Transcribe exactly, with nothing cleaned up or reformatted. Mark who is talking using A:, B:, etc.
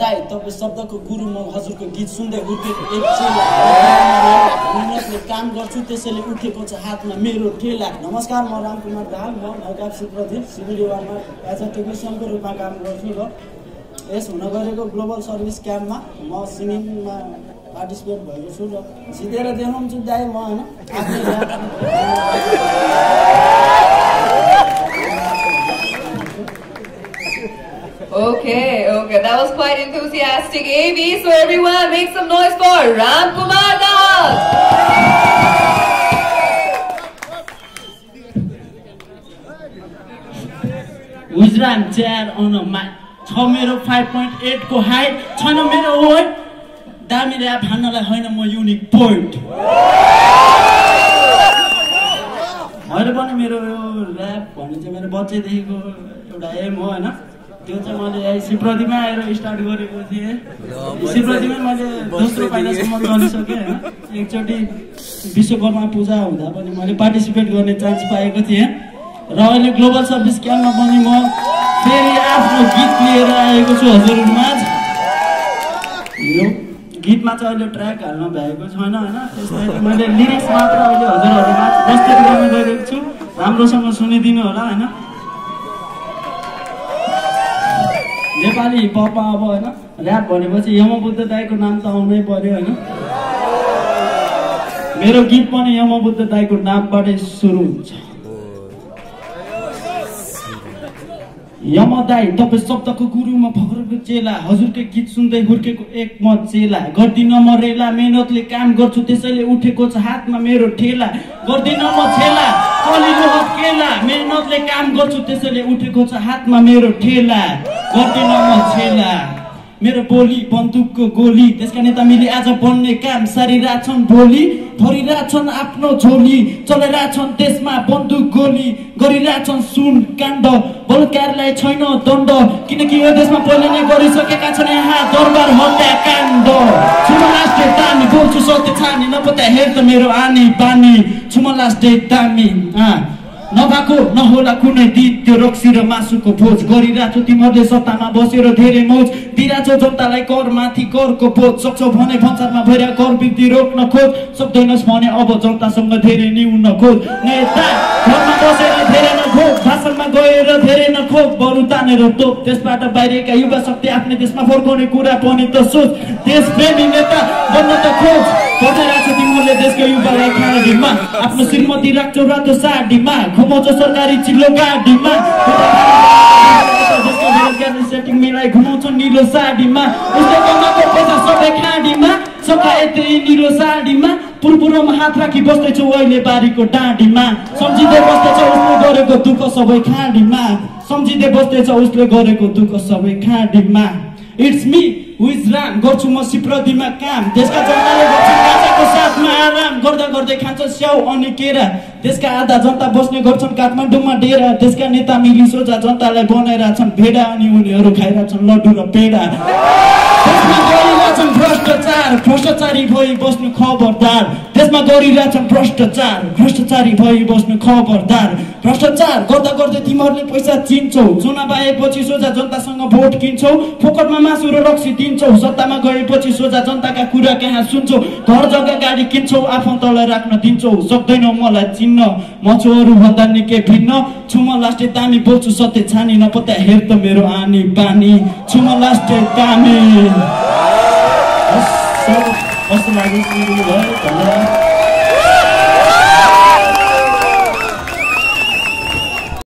A: दाई तपाईँ शब्दको गुरु म हजुरको गीत सुन्दै हुर्केको एक चेला मेहनतले काम गर्छु त्यसैले उठेको छ हातमा मेरो ठेला। नमस्कार, म रामकुमार दाहाल, म नौका सुप्रदीप सिभिलिवानमा एज अ टेक्निसियनको रूपमा काम गर्छु र यस हुन गएको ग्लोबल सर्भिस क्याम्पमा म सिङ्गिङमा पार्टिसिपेट भएको छु र जितेर देखाउँछु दाइ म होइन।
B: Okay, okay, that was quite enthusiastic, A B. So everyone, make some noise for Ramkumar Dahaal.
A: Wisram chair on a mic. छ मेरो five point eight को हाइट, छैन मेरो वेट। दामी र्याप हान्नलाई होइन म युनिक पोइन्ट। अहिले पनि मेरो यो र्याप भन्ने चाहिँ मेरो बच्चैदेखिको एउटा एम हो होइन। त्यो चाहिँ मैले शिवप्रतिमा आएर स्टार्ट गरेको थिएँ। शिवप्रतिमा मैले दोस्रो पाइलासम्म गरिसकेँ होइन। एकचोटि विश्वकर्मा पूजा हुँदा पनि मैले पार्टिसिपेट गर्ने चान्स पाएको थिएँ र अहिले ग्लोबल सर्भिस क्याम्पमा पनि म फेरि आफ्नो गीत लिएर आएको छु हजुरहरूमाझ। यो गीतमा चाहिँ अहिले ट्र्याक हाल्न भ्याएको छैन होइन, त्यसलाई मैले लिरिक्स मात्र अहिले हजुरहरूमाझ प्रस्तुत गर्न गइरहेको छु। राम्रोसँग सुनिदिनु होला होइन। नेपाली हिपहपमा अब होइन ऱ्याप भनेपछि यमबुद्ध दाईको नाम त आउनै पर्यो होइन। मेरो गीत पनि यमबुद्ध दाईको नामबाटै सुरु हुन्छ। यम दाई तपाईँ शब्दको गुरु म भगरको चेला, हजुरकै गीत सुन्दै हुर्केको एक म चेला। गर्दिन म रेला, मेहनतले काम गर्छु त्यसैले उठेको छ हातमा मेरो ठेला। गर्दिन म छेला, कलिलो हत्केला, मेहनतले काम गर्छु त्यसैले उठेको छ हातमा मेरो ठेला। गर्दिन म छेला, मेरो बोली बन्दुकको गोली, त्यसका नेता मिली आज बन्ने काम सारिरहेछन् भोलि। भरिरहेछन् आफ्नो झोली, चलाइरहेछन् देशमा बन्दुक गोली, गरिरहेछन् सुन काण्ड, बलात्कारलाई छैन दण्ड, किनकि यो देशमा पहिले नै गरिसकेका छन् यहाँ दरबार हत्याकाण्ड। छुमा लास्ट डे दामी, बोल्छु सत्य छानी, नपत्या हेर त मेरो आनी बानी। छुमा लास्ट डे दामी, नभएको नहोला कुनै दिन त्यो रक्सी र मासुको भोज, गरिरहेछौ तिमीहरूले सत्तामा बसेर धेरै मौज, दिइरहेछौ जनतालाई कर माथि करको बोझ। सक्छौ भने भन्सारमा भइरहेको कर वृद्धि रोक्न खोज, सक्दैनस् भने अब जनतासँग धेरै न्यून खोज। नेता घरमा बसेर धेरै नखोज, भाषणमा गएर धेरै नखोज, बरु तानेर तोप। त्यसबाट बाहिरका युवा शक्ति आफ्नै देशमा फर्काउने कुरा पनि त सोच। देशप्रेमी नेता बन्न त खोज, बचाइरहेछौ तिमीहरूले देशको युवालाई खाडीमा। आफ्नो श्रीमती राख्छौ रातो साडीमा, घुमाउँछ सरकारी चिल्लो गाडीमा। सेटिङ मिलाई घुमाउँछ निलो साडीमा, उसले कमाएको पैसा सबै खाडीमा, सकाएतै निलो साडीमा। पुरपुरोमा हात राखी बस्दैछौ अहिले बारीको डाँडीमा, सम्झिँदै बस्दैछ उसले गरेको दुःख सबै खाडीमा, सम्झिँदै बस्दैछ उसले गरेको दुःख सबै खाडीमा। इट्स मी विजराम, गर्छु म शिवप्रतिमा काम, देशका जनताले गर्छन् गाजाको साथमा आराम, गर्दा गर्दै खान्छ स्याउ अनि केरा। देशका आधा जनता बस्ने गर्छन् काठमाडौँमा डेरा, देशका नेता मिली सोझा जनतालाई बनाइरहेछन् भेडा, अनि उनीहरू खाइरहेछन् लड्डु र पेडा। देशमा गरिरहेछन् भ्रष्टाचार, भ्रष्टाचारी भई बस्नु खबरदार। देशमा गरिरहेछन् भ्रष्टाचार, भ्रष्टाचारी भई बस्नु खबरदार। भ्रष्टाचार गर्दा गर्दै तिमीहरूले पैसा चिन्छौ, चुनाव आएपछि सोझा जनतासँग भोट किन्छौ, फोकटमा मासु र रक्सी दिन्छौ, सत्तामा गएपछि सोझा जनताका कुरा कहाँ सुन्छौ। घर जग्गा गाडी किन्छौ, आफन्तलाई राख्न दिन्छौ, सक्दैनौ मलाई चिन्न, म छु अरूभन्दा निकै भिन्न। छुम लास्टे दामी, बोल्छु सत्य छानी, नपत्या हेर त मेरो आनी बानी। छुम लास्टे दामी। कस्तो लाग्यो?